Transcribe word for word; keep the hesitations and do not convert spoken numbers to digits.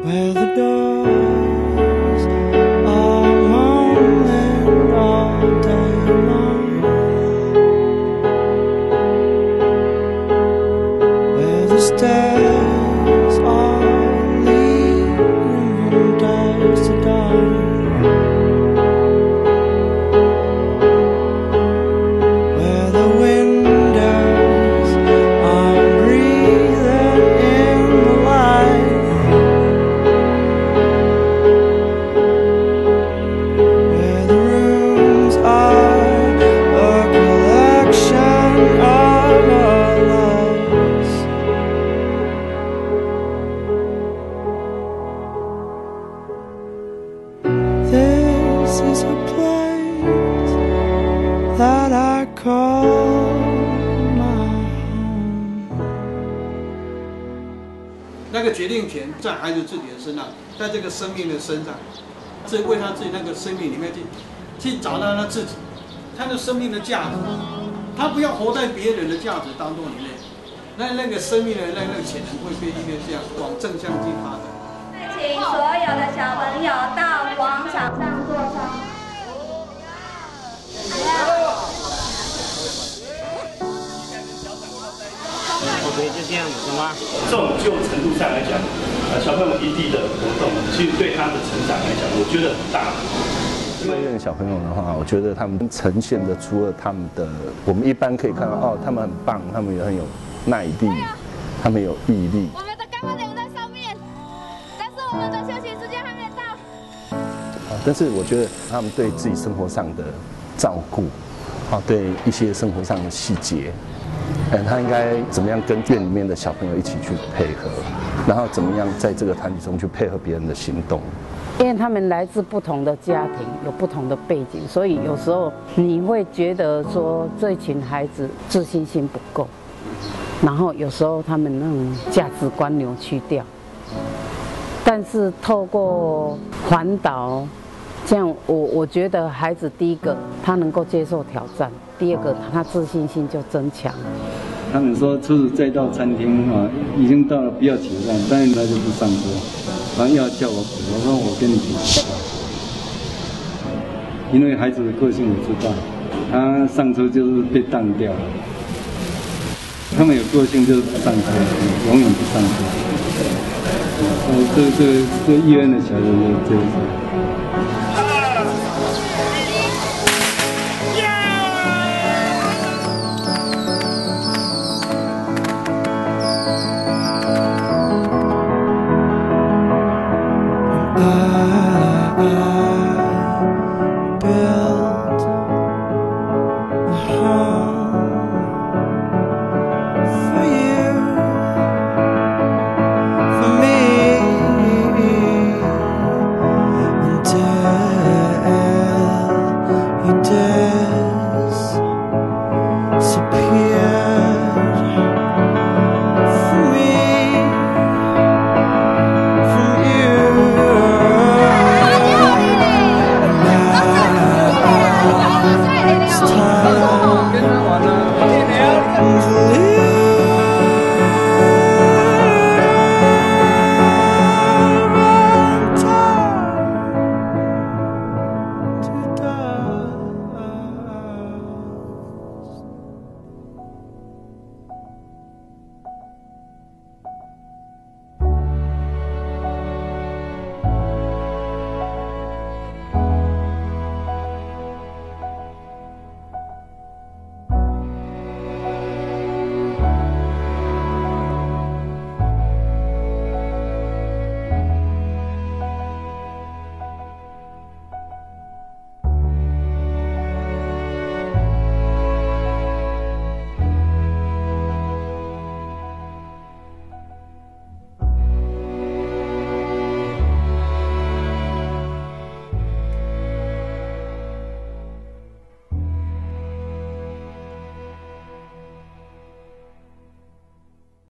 where the doors are moaning all day long, where the stairs are leading from dusk to dawn, where the windows are breathing in the light, where the rooms are a collection of our lives. This is a place that I call my home. 那个决定权在孩子自己的身上，在这个生命的身上，是为他自己那个生命里面去去找到他自己，他的生命的价值，他不要活在别人的价值当中里面，那那个生命的那那个潜能会被因为这样往正向去发展。 请所有的小朋友到广场上坐上。 OK， 就这样子的吗？ 这种就程度上来讲，呃，小朋友一地的活动，其实对他的成长来讲，我觉得很大。 医院小朋友的话，我觉得他们呈现的除了他们的，我们一般可以看到哦，他们很棒，他们也很有耐力，他们有毅力。 我们的干妈点在上面，但是我们的休息时间还没到。 啊，但是我觉得他们对自己生活上的照顾，啊，对一些生活上的细节。 嗯，他应该怎么样跟院里面的小朋友一起去配合，然后怎么样在这个团体中去配合别人的行动？ 因为他们来自不同的家庭，有不同的背景，所以有时候你会觉得说这群孩子自信心不够，然后有时候他们那种价值观扭曲掉。但是透过环岛，这样我我觉得孩子第一个他能够接受挑战。 第二个，他自信心就增强。 他们说，就是再到餐厅啊，已经到了不要结账，但是他就不上车，然后要叫我补，我说我跟你补，因为孩子的个性我知道，他上车就是被当掉了。他们有个性就是不上车，永远不上车。呃，这这这医院的小孩就这样子。